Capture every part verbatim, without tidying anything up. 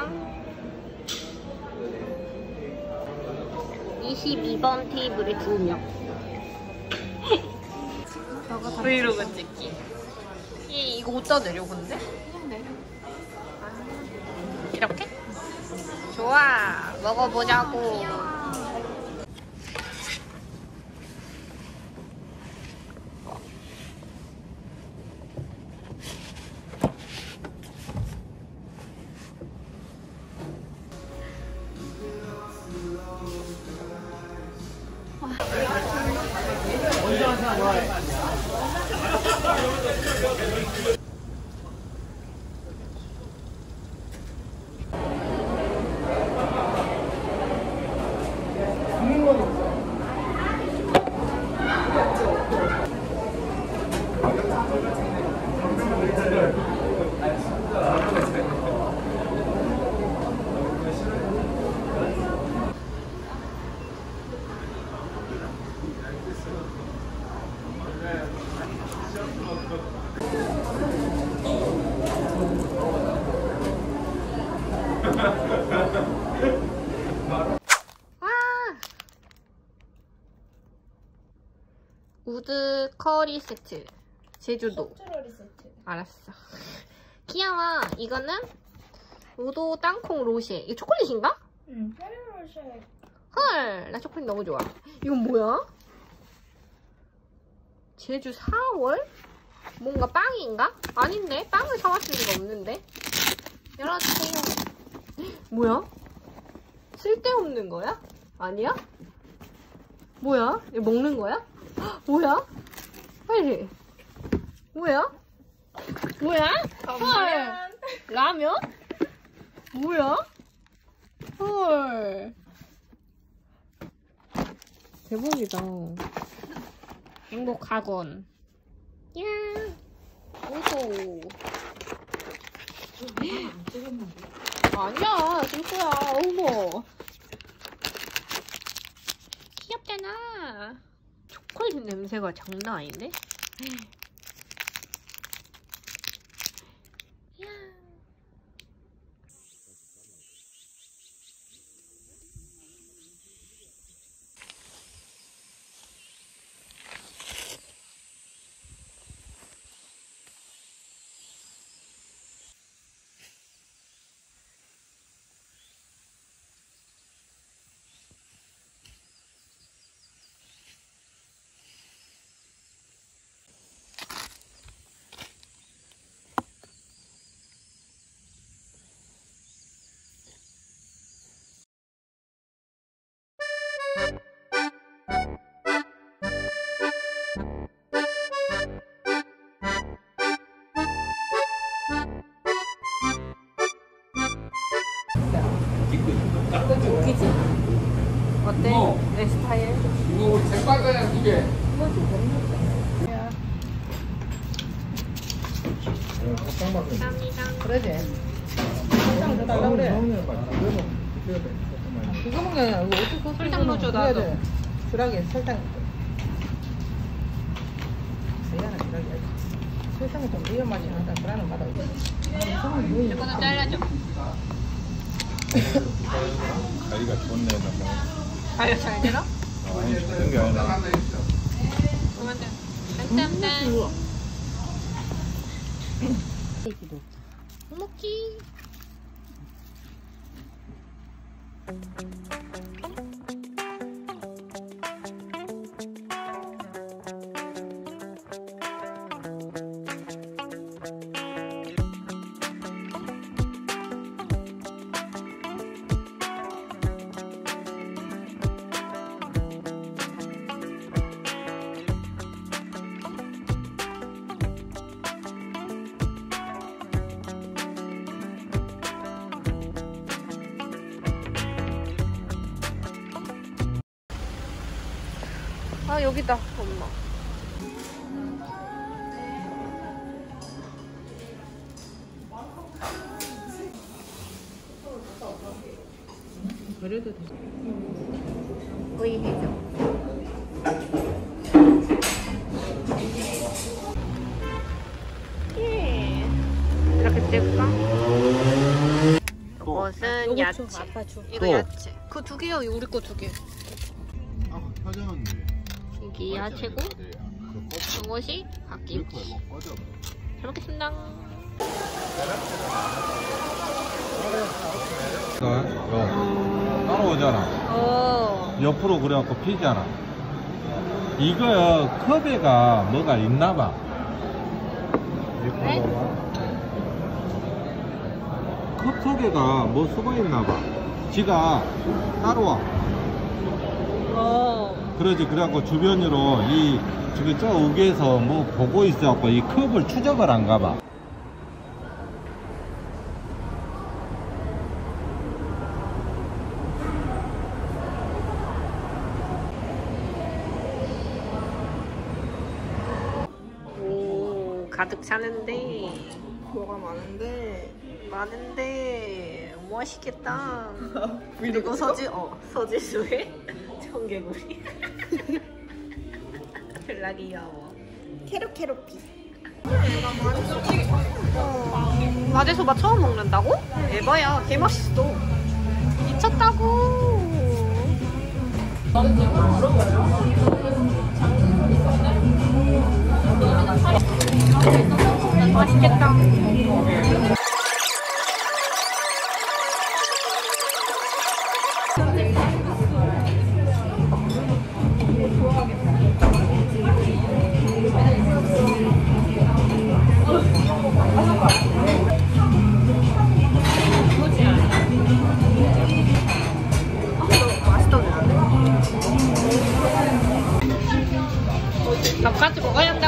짠. 이십이 번 테이블에 두 명. 브이로그 찍기. 이, 이거 어디다 내려 근데? 그냥 내려. 아, 이렇게? 좋아. 먹어보자고. 우드 커리 세트. 제주도. 쇼트러리 세트. 알았어. 귀여워. 이거는 우도 땅콩 로쉐. 이거 초콜릿인가? 응, 페레로 로쉐. 헐, 나 초콜릿 너무 좋아. 이건 뭐야? 제주 사월? 뭔가 빵인가? 아닌데? 빵을 사왔을 리가 없는데? 열어주세요. 뭐야? 쓸데없는 거야? 아니야? 뭐야? 이거 먹는 거야? 헉, 뭐야? 빨리. 뭐야? 뭐야? 헐. 라면? 뭐야? 헐. 대박이다. 행복학원. 야. 오소. 아니야, 진짜야. 어머. 귀엽잖아. 초콜릿 냄새가 장난 아닌데? 야. 웃기지? 어때? 어. 내 스타일? 이거 쟁반가야 두 개. 감사합니다. 그러지. 설탕 더 달라고 그래. 그거 먹는 게 아니라 이거 어떻게 설탕 넣어줘, 나도. 주라기 설탕. 미안해, 주라기. 설탕이 좀 위험하지 않다. 그러는 맛 없지. 이거는 잘라줘. 가위가 좋네. 가위가 잘 되나? 아니, 좋은 게 아니라. 그러면 돼. 짠짠짠. 먹기. 아, 여기다, 엄마. 그래도 돼. 의해줘. 예. 이렇게 뗄까? 이거 이것은 야채. 아빠 줘. 이거 또. 야채. 그 두 개요. 우리 거 두 개. 아, 표정은 이게 야채고 이것이 갓김치. 잘 먹겠습니다. 따라오잖아. 오. 옆으로 그래갖고 피잖아. 이거 컵에가 뭐가 있나봐. 네? 컵 속에가 뭐 숨어있나봐. 지가 따라와. 오. 그러지. 그래갖고 주변으로 이 저기 저 우기에서 뭐 보고 있어갖고 이 컵을 추적을 한가봐. 오, 가득 차는데. 뭐가 많은데. 많은데 맛있겠다. 그리고 서지 어 서지수의 청개구리. 졸라 귀여워. 캐럿캐럿피. 마제소바 처음 먹는다고? 에바야, 개 맛있어. 미쳤다고. 맛있겠다. 밥까지 먹어야 한다고.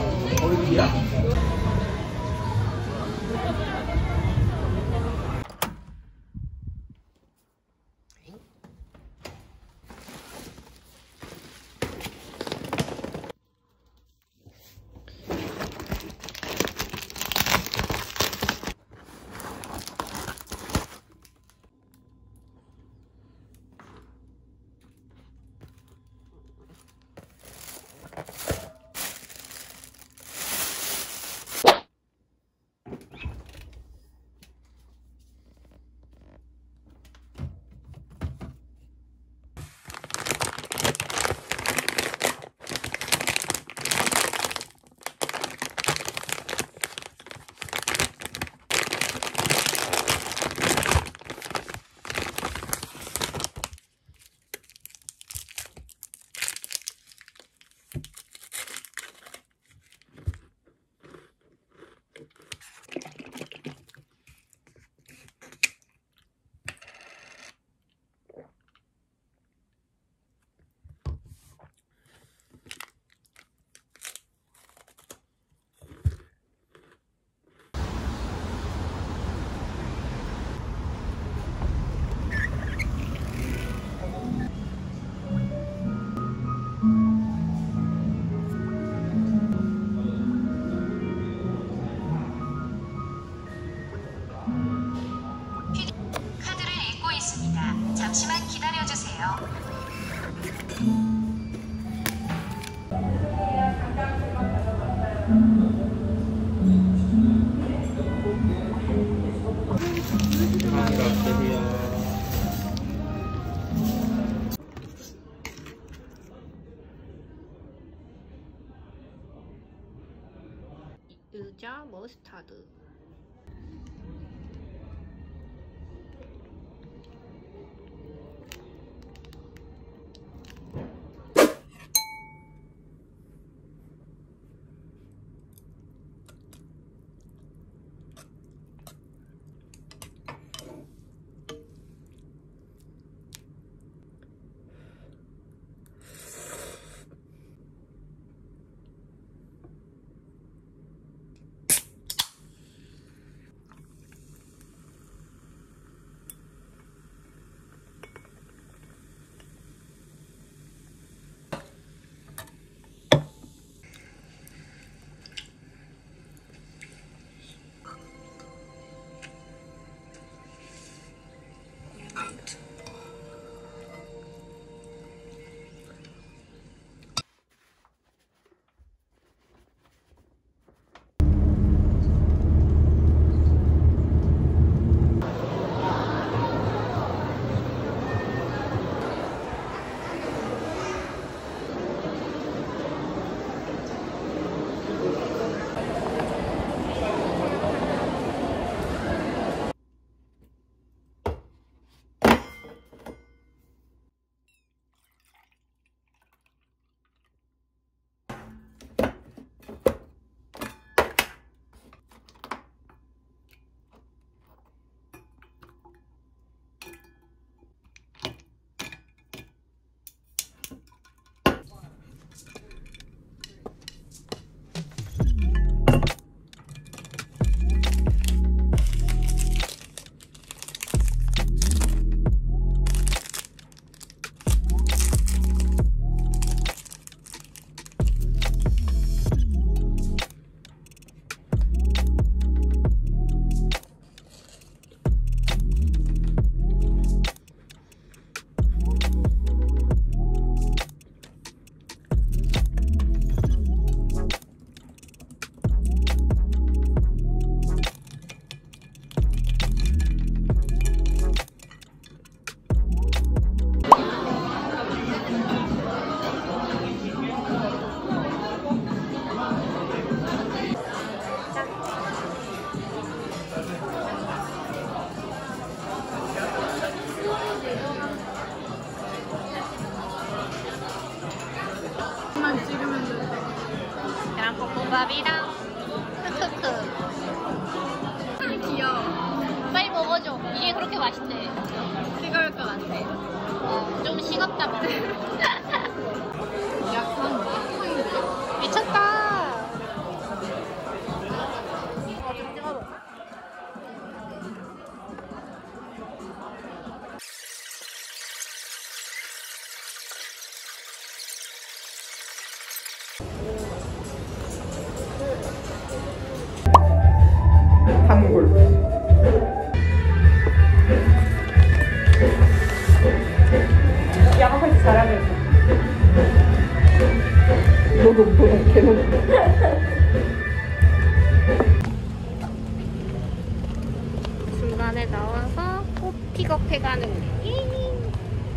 잠시만 기다려주세요. 의자 머스타드. 밥이랑 크크크. 귀여워. 빨리 먹어줘. 이게 그렇게 맛있대. 뜨거울 것 같아. 어, 좀 식었다 먹어. 약간 미쳤다. 단골. 양아파트 잘하면서. 노동, 노동, 개노동. 중간에 나와서 꽃 픽업해가는 게.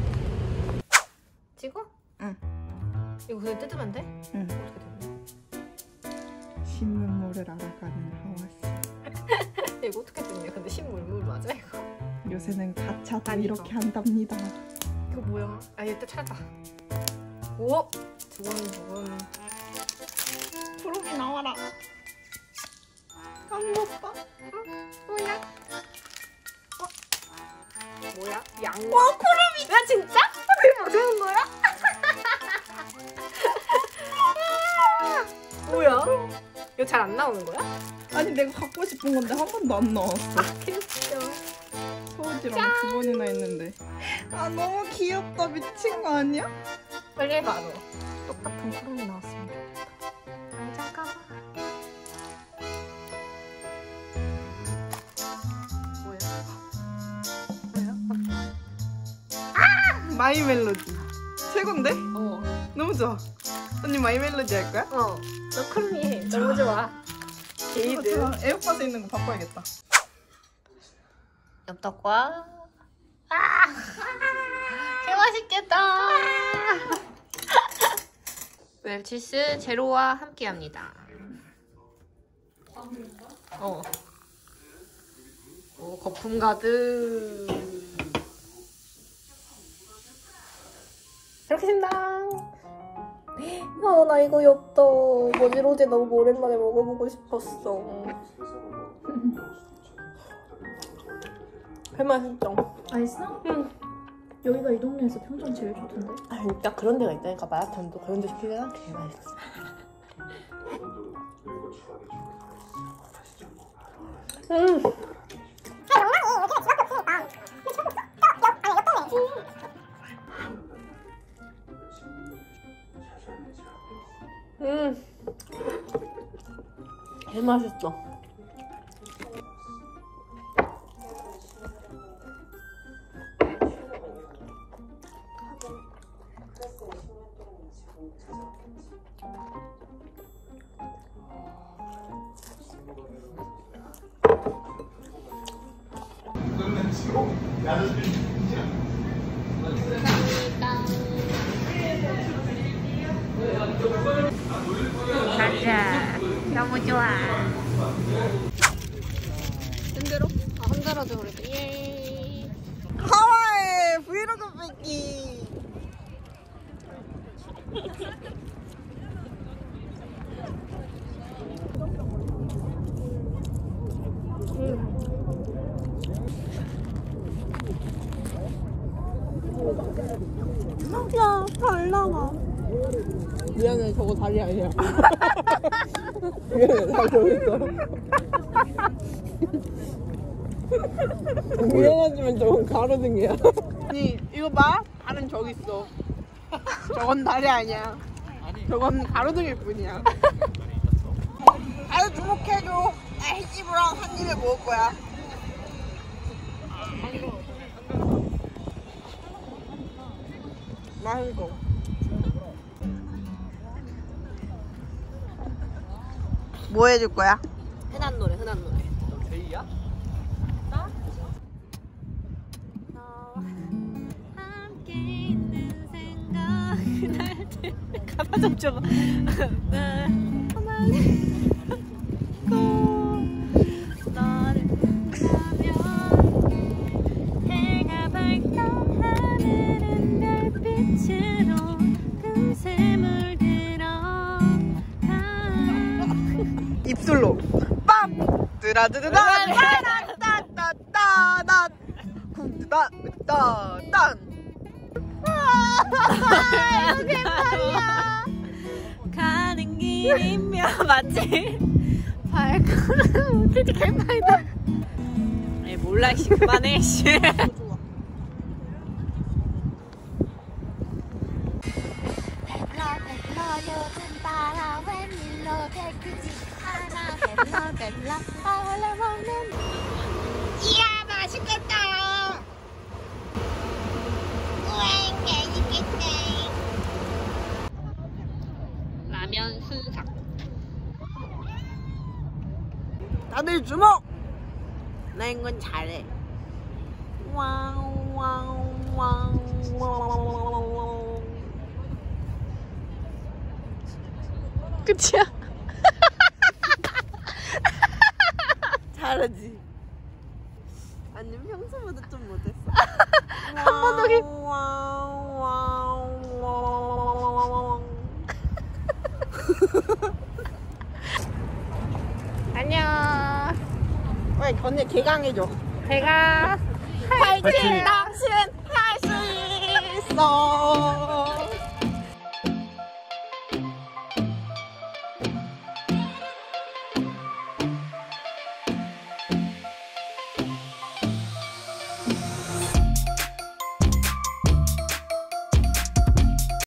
찍어? 응. 이거 그냥 뜯으면 돼? 응. 어떻게 돼? 신문물을 알아가는 하와씨. 이거 어떻게 뜯냐? 근데 신물물 맞아 이거? 요새는 가차도 아니, 이렇게 이거. 한답니다. 이거 뭐야? 아 이거 또 찾아. 오! 두근두근. 초록이 나와라. 안 먹다. 뭐야? 어? 뭐야? 양. 와 코르미! 야 진짜? 그게 먹는 거야? 뭐야? 이거 잘 안 나오는 거야? 아니 내가 갖고 싶은 건데 한 번도 안 나왔어. 아 귀엽죠. 소지랑 두 번이나 했는데. 아 너무 귀엽다. 미친 거 아니야? 빨리 해봐 너. 똑같은 코르미 나왔으면 좋겠다. 아 잠깐만. 뭐야? 뭐야? 마이 멜로디. 최곤데? 어. 너무 좋아. 언니 마이 멜로디 할 거야? 어. 너 코르미 해. 너무 좋아. 게이드. 이거 저 에어팟에 있는 거 바꿔야겠다. 엽떡과 아! 개 맛있겠다. 웰치스 제로와 함께합니다. 어. 오 거품 가득. 잘 먹겠습니다. 아, 나 이거 엽떡 머지로제 너무 오랜만에 먹어보고 싶었어. 개 맛있죠? 맛있어? 응. 여기가 이 동네에서 평점 제일 좋던데? 아 진짜 그런 데가 있다니까. 마라탕도 그런 데 시키면 개 맛있어. 음. 음. 개 맛있어. 가자. 너무 좋아. 흔들어? 아 흔들어도 그래. 예. 하와이 브이로그 뺏기. 야, 잘 나와. 미안해, 저거 다리 아니야. 미안해, 다리 저기 있어. 미안하지만 저건 가로등이야. 아니, 이거 봐. 다른 저기 있어. 저건 다리 아니야. 저건 가로등일 뿐이야. 아유, 주목해줘. 나 해집으랑 한 입에 먹을 거야. 맛있어. 뭐 해줄 거야? 흔한 노래, 흔한 노래. 너 제이야? 나? 너와 함께 있는 생각이 날 때. 가사 좀 줘봐. 너를 보면 해가 밝던 하늘은 별빛으로 금세 물들어 가. 드라드드단 따따따따단 쿵따따따단. 아, 이거 개판이야. 가는 길이면 맞지? 발걸음 진짜 개판이다. 에이 몰라 씨 그만해 씨. 이야 맛있겠다. 라면 순삭. 다들 주목! 나 이건 잘해. 와우 와우 와우 와우. 끝이야? 잘하지? 아니 평소보다 좀 못했어. 한 번 더 해. 와우 와우 와우. 안녕. 왜 언니 개강해줘. 제가 화이팅! 당신 할 수 있어.